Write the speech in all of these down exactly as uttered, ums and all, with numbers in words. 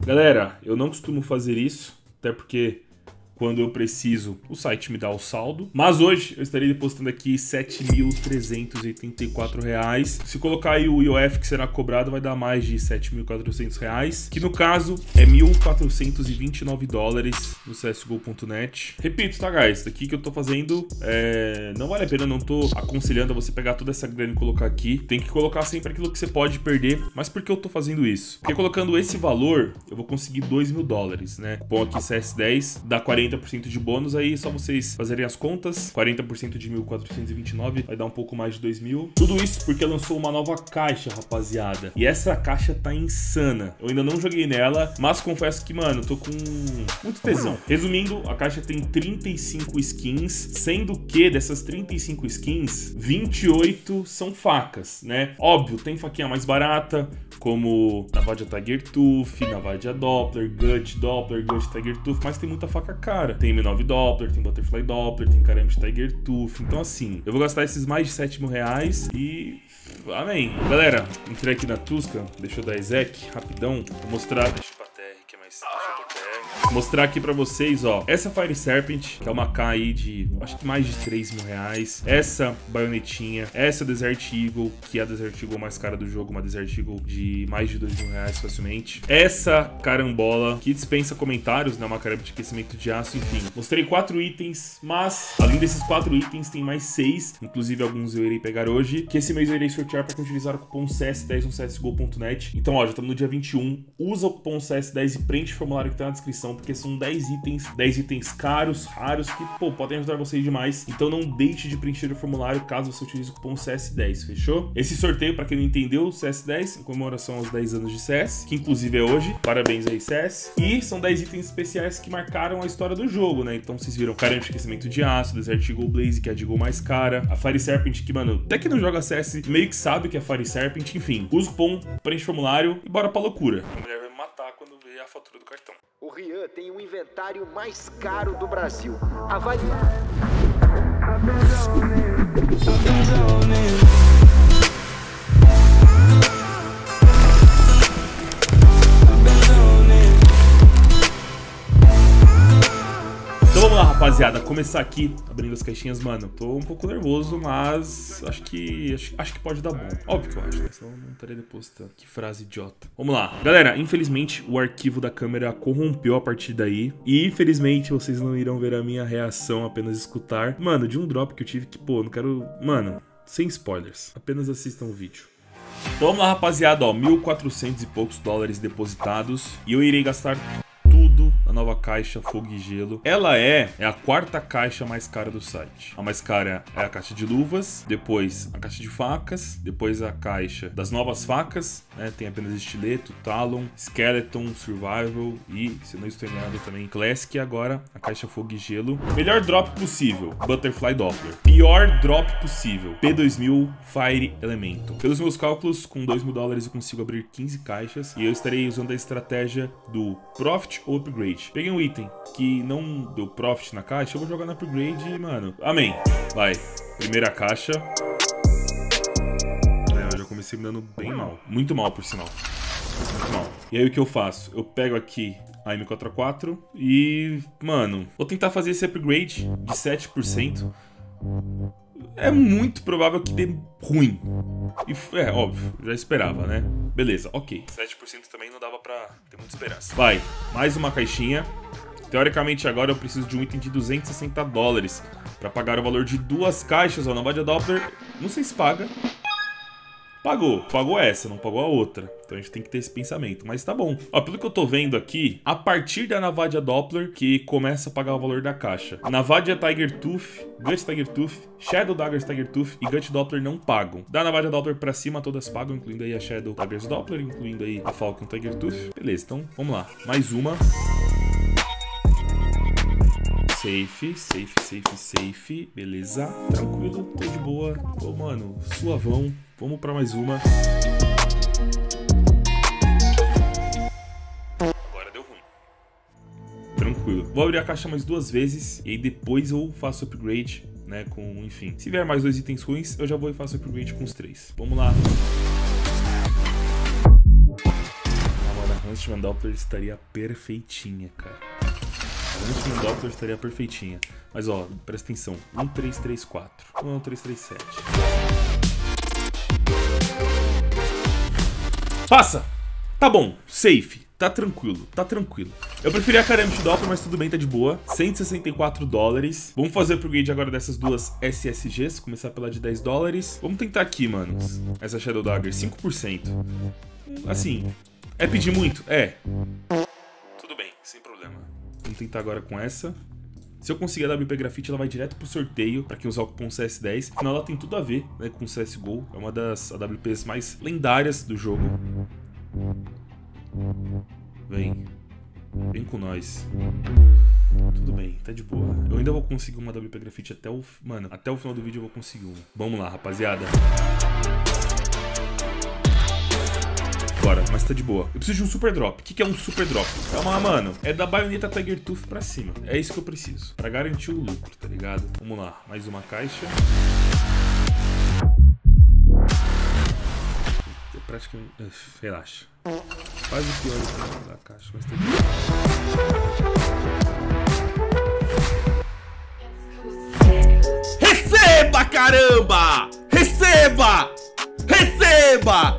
Galera, eu não costumo fazer isso, até porque quando eu preciso, o site me dá o saldo. Mas hoje eu estarei depositando aqui sete mil trezentos e oitenta e quatro reais. Se colocar aí o I O F que será cobrado, vai dar mais de sete mil e quatrocentos reais. Que no caso é mil quatrocentos e vinte e nove dólares no C S G O ponto net. Repito, tá, guys? Isso daqui que eu tô fazendo é... não vale a pena, não tô aconselhando a você pegar toda essa grana e colocar aqui. Tem que colocar sempre aquilo que você pode perder. Mas por que eu tô fazendo isso? Porque colocando esse valor, eu vou conseguir dois mil dólares, né? Bom, aqui C S dez dá quarenta por cento de bônus, aí só vocês fazerem as contas. Quarenta por cento de mil quatrocentos e vinte e nove vai dar um pouco mais de dois mil. Tudo isso porque lançou uma nova caixa, rapaziada. E essa caixa tá insana. Eu ainda não joguei nela, mas confesso que, mano, eu tô com muito tesão. Resumindo, a caixa tem trinta e cinco skins, sendo que dessas trinta e cinco skins, vinte e oito são facas, né? Óbvio, tem faquinha mais barata, como Navadia Tiger Tooth, Navadia Doppler, Gut Doppler, Gut Tiger Tooth, mas tem muita faca cara. Tem M nove Doppler, tem Butterfly Doppler, tem Karambit Tiger Tooth. Então assim, eu vou gastar esses mais de sete mil reais e... amém. Galera, entrei aqui na Tuscan, deixa eu dar exec, rapidão, vou mostrar... Deixa eu bater R, que é mais... Deixa eu bater R. Mostrar aqui pra vocês, ó, essa Fire Serpent, que é uma K aí de, acho que mais de três mil reais. Essa baionetinha, essa Desert Eagle, que é a Desert Eagle mais cara do jogo, uma Desert Eagle de mais de dois mil reais facilmente. Essa carambola, que dispensa comentários, né, uma caramba de aquecimento de aço, enfim. Mostrei quatro itens, mas além desses quatro itens, tem mais seis, inclusive alguns eu irei pegar hoje, que esse mês eu irei sortear pra quem utilizar o cupom C S dez no C S G O ponto net. Então, ó, já estamos no dia vinte e um, usa o cupom C S dez e preenche o formulário que tá na descrição, porque são dez itens, dez itens caros, raros, que, pô, podem ajudar vocês demais. Então não deixe de preencher o formulário caso você utilize o cupom C S dez, fechou? Esse sorteio, pra quem não entendeu, o C S dez, em comemoração aos dez anos de C S, que inclusive é hoje, parabéns aí C S, e são dez itens especiais que marcaram a história do jogo, né? Então vocês viram Karambit de aquecimento de aço, Desert Eagle Blaze, que é a Eagle mais cara, a Fire Serpent, que, mano, até que não joga C S, meio que sabe que é Fire Serpent, enfim, usa o cupom, preenche o formulário e bora pra loucura. A mulher vai me matar quando ver a fatura do cartão. O Rian tem o inventário mais caro do Brasil. Avalie. Então vamos lá, rapaziada, começar aqui abrindo as caixinhas, mano. Tô um pouco nervoso, mas acho que acho, acho que pode dar bom. Óbvio que eu acho, né? Senão eu não estaria depositando. Que frase idiota. Vamos lá. Galera, infelizmente o arquivo da câmera corrompeu a partir daí. E infelizmente vocês não irão ver a minha reação, apenas escutar. Mano, de um drop que eu tive que, pô, não quero... Mano, sem spoilers. Apenas assistam o vídeo. Então vamos lá, rapaziada, ó. mil e quatrocentos e poucos dólares depositados. E eu irei gastar... a nova caixa Fogo e Gelo. Ela é, é a quarta caixa mais cara do site. A mais cara é a caixa de luvas, depois a caixa de facas, depois a caixa das novas facas, né? Tem apenas estileto, Talon, Skeleton, Survival e, se não estou enganado, também Classic. E agora a caixa Fogo e Gelo. Melhor drop possível, Butterfly Doppler. Pior drop possível, P dois mil Fire Elemental. Pelos meus cálculos, com dois mil dólares eu consigo abrir quinze caixas e eu estarei usando a estratégia do Profit ou Upgrade. Peguei um item que não deu profit na caixa, eu vou jogar no upgrade e, mano, amém. Vai, primeira caixa. É, eu já comecei me dando bem mal. Muito mal, por sinal. Muito mal. E aí o que eu faço? Eu pego aqui a M quatro A quatro e, mano, vou tentar fazer esse upgrade de sete por cento. É muito provável que dê ruim. E, é, óbvio, já esperava, né? Beleza, ok. sete por cento também não dava pra ter muita esperança. Vai, mais uma caixinha. Teoricamente agora eu preciso de um item de duzentos e sessenta dólares pra pagar o valor de duas caixas. Ó, Navadia Doppler, não sei se paga. Pagou, pagou essa, não pagou a outra. Então a gente tem que ter esse pensamento, mas tá bom. Ó, pelo que eu tô vendo aqui, a partir da Navadia Doppler que começa a pagar o valor da caixa. Navadia Tiger Tooth, Gut Tiger Tooth, Shadow Daggers Tiger Tooth e Gut Doppler não pagam. Da Navadia Doppler pra cima todas pagam, incluindo aí a Shadow Daggers Doppler, incluindo aí a Falcon Tiger Tooth. Beleza, então vamos lá. Mais uma. Safe, safe, safe, safe. Beleza, tranquilo, tô de boa. Tô, mano, suavão. Vamos pra mais uma. Agora deu ruim. Tranquilo. Vou abrir a caixa mais duas vezes e aí depois eu faço upgrade, né, com, enfim. Se vier mais dois itens ruins, eu já vou e faço upgrade com os três. Vamos lá. Huntsman Doppler estaria perfeitinha, cara. A Huntsman Doppler estaria perfeitinha. Mas, ó, presta atenção. um três três quatro. Não, um três três sete. Passa! Tá bom, safe. Tá tranquilo, tá tranquilo. Eu preferi a Calamity Doppler, mas tudo bem, tá de boa. cento e sessenta e quatro dólares. Vamos fazer o upgrade agora dessas duas S S Gs. Começar pela de dez dólares. Vamos tentar aqui, mano. Essa Shadow Dagger, cinco por cento. Assim, é pedir muito? É. Tudo bem, sem problema. Vamos tentar agora com essa. Se eu conseguir a W P Graffiti, ela vai direto pro sorteio, pra quem usar o cupom C S dez. Afinal, ela tem tudo a ver, né, com o C S G O. É uma das A W Ps mais lendárias do jogo. Vem. Vem com nós. Tudo bem, tá de boa. Eu ainda vou conseguir uma W P Graffiti até o... Mano, até o final do vídeo eu vou conseguir uma. Vamos lá, rapaziada. Bora, mas tá de boa. Eu preciso de um super drop. O que, que é um super drop? É uma, mano, é da baioneta Tiger Tooth pra cima. É isso que eu preciso. Pra garantir o lucro, tá ligado? Vamos lá, mais uma caixa. É praticamente... Relaxa. Quase o pior da caixa, mas tá de boa. Receba, caramba! Receba! Receba!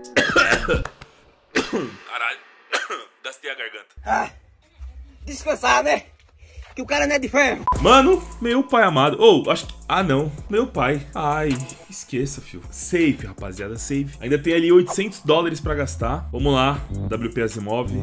Caralho, gastei a garganta. Ah, descansar, né? Que o cara não é de ferro. Mano, meu pai amado. Ou, oh, acho que... Ah, não. Meu pai. Ai, esqueça, fio. Safe, rapaziada, safe. Ainda tem ali oitocentos dólares pra gastar. Vamos lá. W P Asimov.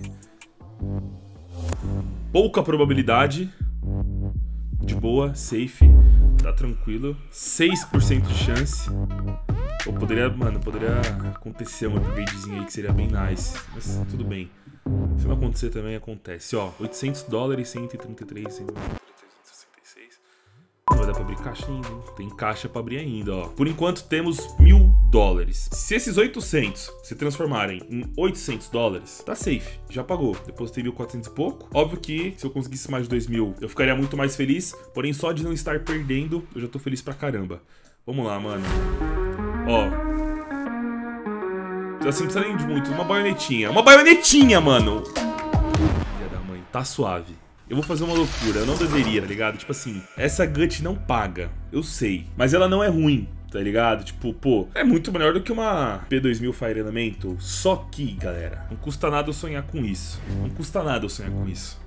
Pouca probabilidade. De boa, safe. Tá tranquilo. seis por cento de chance. Ou poderia, mano, poderia acontecer um upgradezinho aí que seria bem nice. Mas tudo bem. Se não acontecer também, acontece. Ó, oitocentos dólares, cento e trinta e três, cento e sessenta e seis. Não vai dar pra abrir caixa ainda, hein? Tem caixa pra abrir ainda, ó. Por enquanto temos mil dólares. Se esses oitocentos se transformarem em oitocentos dólares, tá safe. Já pagou. Depositei mil e quatrocentos e pouco. Óbvio que se eu conseguisse mais de dois mil, eu ficaria muito mais feliz. Porém, só de não estar perdendo, eu já tô feliz pra caramba. Vamos lá, mano. Ó. Assim, não precisa nem de muito. Uma baionetinha. Uma baionetinha, mano. Filha da mãe. Tá suave. Eu vou fazer uma loucura. Eu não deveria, tá ligado? Tipo assim, essa Gut não paga. Eu sei. Mas ela não é ruim, tá ligado? Tipo, pô, é muito melhor do que uma P dois mil Fire Elemental. Só que, galera, não custa nada eu sonhar com isso. Não custa nada eu sonhar com isso.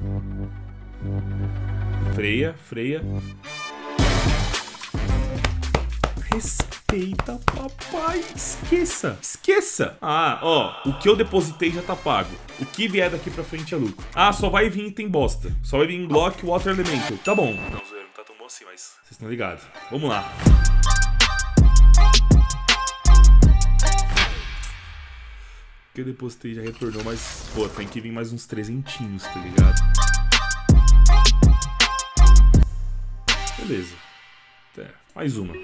Freia, freia. Respeita, papai. Esqueça. Esqueça. Ah, ó. O que eu depositei já tá pago. O que vier daqui pra frente é lucro. Ah, só vai vir item bosta. Só vai vir Glock Water Elemental. Tá bom. Não, zoeiro, não tá tão bom assim, mas vocês estão ligados. Vamos lá. O que eu depositei já retornou, mas, pô, tem que vir mais uns trezentinhos, tá ligado? Beleza. É, mais uma.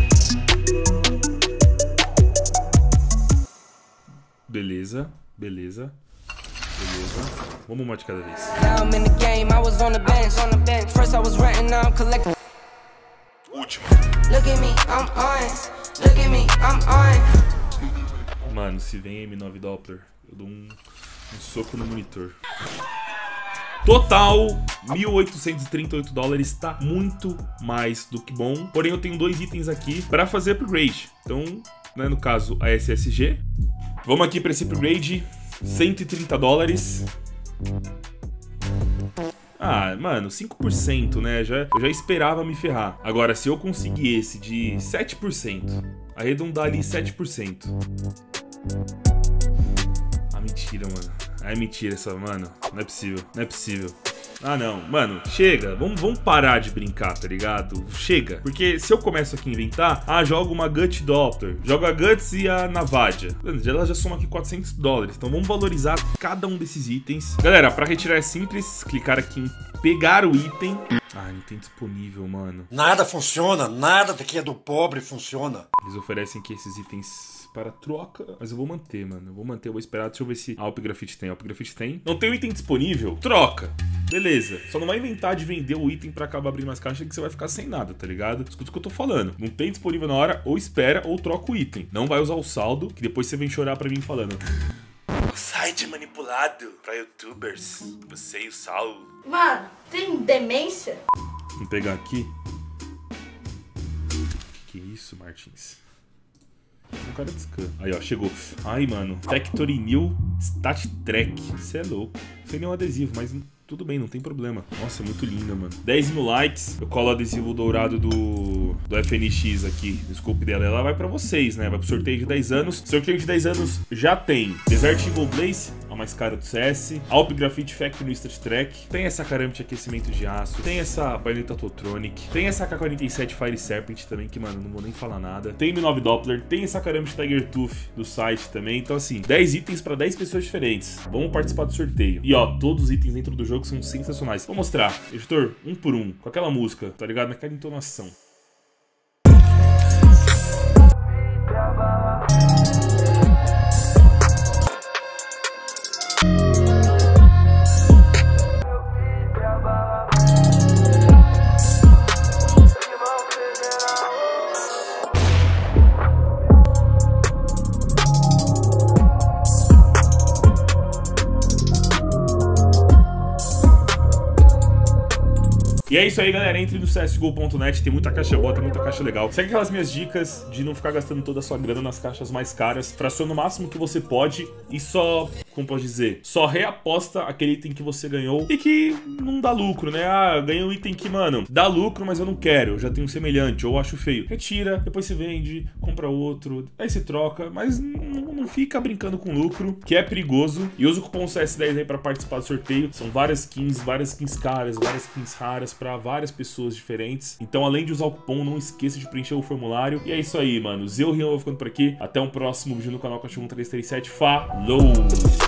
Beleza, beleza, beleza. Vamos uma de cada vez. Última. Mano, se vem M nove Doppler, eu dou um, um soco no monitor. Total, mil oitocentos e trinta e oito dólares, tá muito mais do que bom. Porém, eu tenho dois itens aqui pra fazer upgrade. Então, né, no caso, a S S G. Vamos aqui pra esse upgrade, cento e trinta dólares. Ah, mano, cinco por cento, né? Já, eu já esperava me ferrar. Agora, se eu conseguir esse de sete por cento, arredondar ali sete por cento. Ah, mentira, mano. Ah, é mentira essa, mano. Não é possível, não é possível. Ah, não. Mano, chega. Vamos, vamos parar de brincar, tá ligado? Chega. Porque se eu começo aqui a inventar, ah, jogo uma Gut Doppler, jogo a Guts e a Navadia. Ela já soma aqui quatrocentos dólares. Então vamos valorizar cada um desses itens. Galera, pra retirar é simples. Clicar aqui em pegar o item. Ah, não tem disponível, mano. Nada funciona. Nada daqui é do pobre funciona. Eles oferecem aqui esses itens para troca, mas eu vou manter, mano. Eu vou manter, eu vou esperar. Deixa eu ver se a Alp Graffiti tem. A Alp Graffiti tem. Não tem o item disponível? Troca. Beleza. Só não vai inventar de vender o item pra acabar abrindo mais caixas que você vai ficar sem nada, tá ligado? Escuta o que eu tô falando. Não tem disponível na hora, ou espera, ou troca o item. Não vai usar o saldo, que depois você vem chorar pra mim falando. Nossa, site manipulado pra youtubers. Você e o Saulo. Mano, tem demência? Vamos pegar aqui. Que isso, Martins? Um cara de scan. Aí, ó, chegou. Ai, mano. Factory New Stat Track. Você é louco. Sem nenhum adesivo, mas tudo bem, não tem problema. Nossa, é muito linda, mano. dez mil likes. Eu colo o adesivo dourado do, do F N X aqui. O scope dela. Ela vai pra vocês, né? Vai pro sorteio de dez anos. Sorteio de dez anos já tem Desert Eagle Blaze, a mais cara do C S. Alp Graphite Factory Stat Track. Tem essa Karambit aquecimento de aço. Tem essa baioneta Totronic. Tem essa K quarenta e sete Fire Serpent também, que, mano, não vou nem falar nada. Tem M nove Doppler. Tem essa Karambit Tiger Tooth do site também. Então, assim, dez itens pra dez pessoas diferentes. Vamos participar do sorteio. E, ó, todos os itens dentro do jogo são sensacionais. Vou mostrar, editor, um por um, com aquela música, tá ligado? Naquela entonação. E é isso aí, galera. Entre no C S G O ponto net, tem muita caixa boa, tem muita caixa legal. Segue aquelas minhas dicas de não ficar gastando toda a sua grana nas caixas mais caras. Fraciona o máximo que você pode e só, como pode dizer, só reaposta aquele item que você ganhou e que não dá lucro, né? Ah, ganhei um item que, mano, dá lucro, mas eu não quero, eu já tenho um semelhante, ou acho feio. Retira, depois você vende, compra outro, aí você troca, mas não, não fica brincando com lucro, que é perigoso. E usa o cupom C S dez aí pra participar do sorteio. São várias skins, várias skins caras, várias skins raras para várias pessoas diferentes. Então, além de usar o cupom, não esqueça de preencher o formulário. E é isso aí, mano. Zeu Rian, vou ficando por aqui. Até um próximo vídeo no canal Cachorro um três três sete. Falou!